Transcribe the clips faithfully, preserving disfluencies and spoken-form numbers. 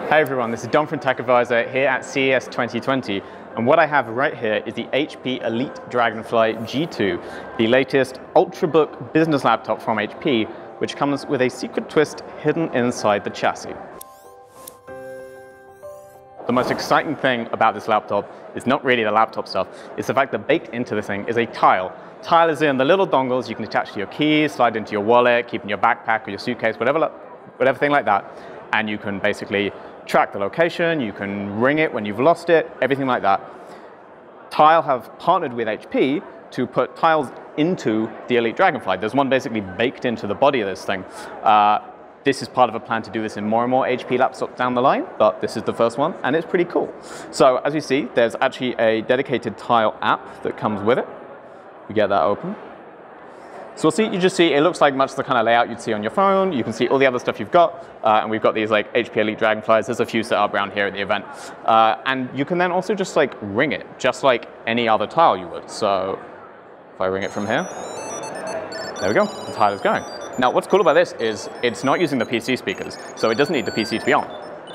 Hey everyone, this is Don from TechAdvisor here at C E S twenty twenty, and what I have right here is the H P Elite Dragonfly G two, the latest ultrabook business laptop from H P, which comes with a secret twist hidden inside the chassis. The most exciting thing about this laptop is not really the laptop stuff, it's the fact that baked into this thing is a tile. Tile is in the little dongles you can attach to your keys, slide into your wallet, keep in your backpack or your suitcase, whatever, whatever thing like that, and you can basically track the location, you can ring it when you've lost it, everything like that. Tile have partnered with H P to put tiles into the Elite Dragonfly. There's one basically baked into the body of this thing. Uh, this is part of a plan to do this in more and more H P laptops down the line, but this is the first one, and it's pretty cool. So as you see, there's actually a dedicated tile app that comes with it. We get that open. So we'll see, you just see, it looks like much the kind of layout you'd see on your phone. You can see all the other stuff you've got, uh, and we've got these like H P Elite Dragonflies. There's a few set up around here at the event. Uh, and you can then also just like ring it, just like any other tile you would. So if I ring it from here, there we go, the tile is going. Now what's cool about this is it's not using the P C speakers, so it doesn't need the P C to be on.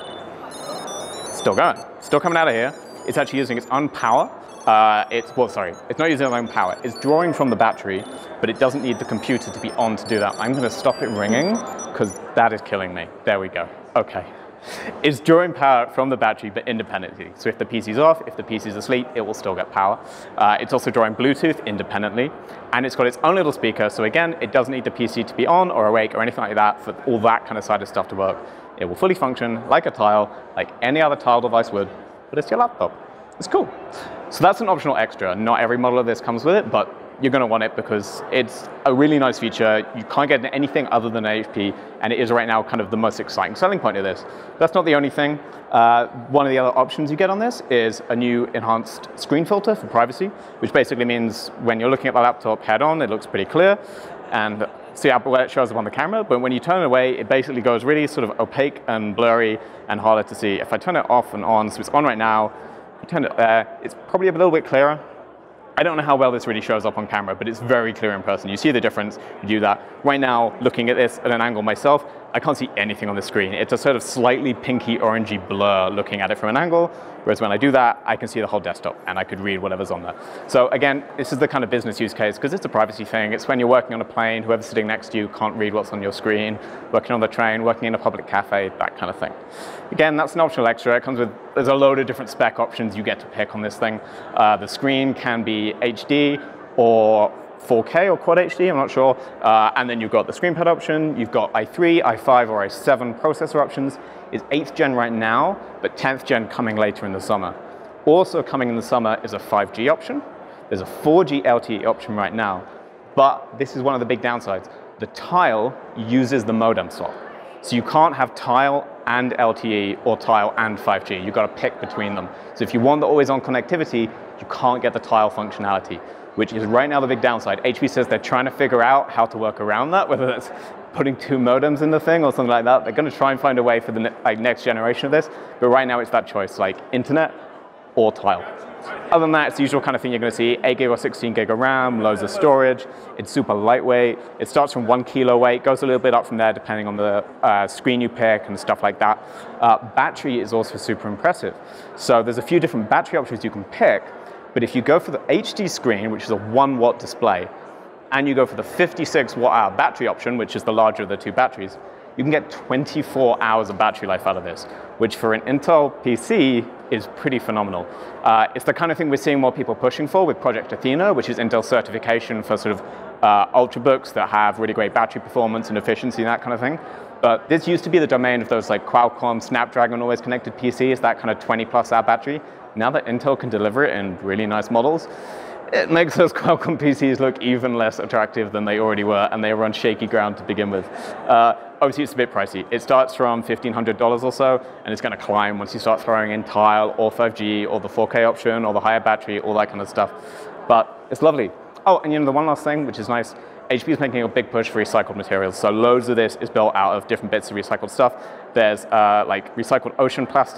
It's still going, still coming out of here. It's actually using its own power. Uh, it's, well, sorry, it's not using its own power. It's drawing from the battery, but it doesn't need the computer to be on to do that. I'm going to stop it ringing because that is killing me. There we go. Okay. It's drawing power from the battery, but independently. So if the P C's off, if the P C's asleep, it will still get power. Uh, it's also drawing Bluetooth independently, and it's got its own little speaker. So again, it doesn't need the P C to be on or awake or anything like that for all that kind of side of stuff to work. It will fully function like a tile, like any other tile device would, but it's your laptop. It's cool. So that's an optional extra. Not every model of this comes with it, but you're going to want it because it's a really nice feature. You can't get anything other than H P, and it is right now kind of the most exciting selling point of this. That's not the only thing. Uh, one of the other options you get on this is a new enhanced screen filter for privacy, which basically means when you're looking at the laptop head on, it looks pretty clear, and see how well it shows up on the camera, but when you turn it away, it basically goes really sort of opaque and blurry and harder to see. If I turn it off and on, so it's on right now, I turn it there, it's probably a little bit clearer. I don't know how well this really shows up on camera, but it's very clear in person. You see the difference, you do that. Right now, looking at this at an angle myself, I can't see anything on the screen. It's a sort of slightly pinky orangey blur looking at it from an angle, whereas when I do that, I can see the whole desktop and I could read whatever's on there. So again, this is the kind of business use case because it's a privacy thing. It's when you're working on a plane, whoever's sitting next to you can't read what's on your screen, working on the train, working in a public cafe, that kind of thing. Again, that's an optional extra. It comes with, there's a load of different spec options you get to pick on this thing. Uh, the screen can be H D or four K or Quad H D, I'm not sure. Uh, and then you've got the screen pad option, you've got i three, i five, or i seven processor options. It's eighth gen right now, but tenth gen coming later in the summer. Also coming in the summer is a five G option. There's a four G L T E option right now, but this is one of the big downsides. The tile uses the modem slot. So you can't have tile and L T E or tile and five G. You've got to pick between them. So if you want the always-on connectivity, you can't get the tile functionality, which is right now the big downside. H P says they're trying to figure out how to work around that, whether that's putting two modems in the thing or something like that. They're going to try and find a way for the ne like, next generation of this, but right now it's that choice, like internet or tile. Other than that, it's the usual kind of thing you're going to see, eight gig or sixteen gig of RAM, loads of storage, it's super lightweight, it starts from one kilo weight, goes a little bit up from there depending on the uh, screen you pick and stuff like that. Uh, battery is also super impressive. So there's a few different battery options you can pick, but if you go for the H D screen, which is a one watt display, and you go for the fifty-six watt hour battery option, which is the larger of the two batteries, you can get twenty-four hours of battery life out of this, which for an Intel P C is pretty phenomenal. Uh, it's the kind of thing we're seeing more people pushing for with Project Athena, which is Intel's certification for sort of uh, ultrabooks that have really great battery performance and efficiency and that kind of thing. But this used to be the domain of those like Qualcomm, Snapdragon always connected P Cs, that kind of twenty plus hour battery. Now that Intel can deliver it in really nice models, it makes those Qualcomm P Cs look even less attractive than they already were, and they were on shaky ground to begin with. Uh, obviously, it's a bit pricey. It starts from fifteen hundred dollars or so, and it's going to climb once you start throwing in tile or five G or the four K option or the higher battery, all that kind of stuff. But it's lovely. Oh, and you know, the one last thing, which is nice, H P is making a big push for recycled materials. So loads of this is built out of different bits of recycled stuff. There's uh, like recycled ocean plastic,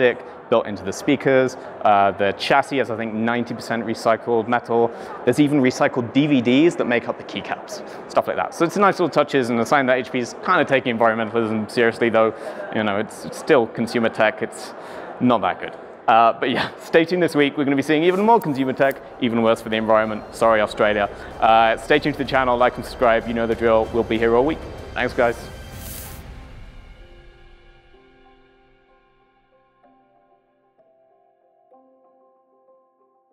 built into the speakers. Uh, the chassis has, I think, ninety percent recycled metal. There's even recycled D V Ds that make up the keycaps, stuff like that. So it's nice little touches and a sign that H P is kind of taking environmentalism seriously, though, you know, it's, it's still consumer tech. It's not that good. Uh, but yeah, stay tuned this week. We're going to be seeing even more consumer tech, even worse for the environment. Sorry, Australia. Uh, stay tuned to the channel, like and subscribe. You know the drill. We'll be here all week. Thanks, guys.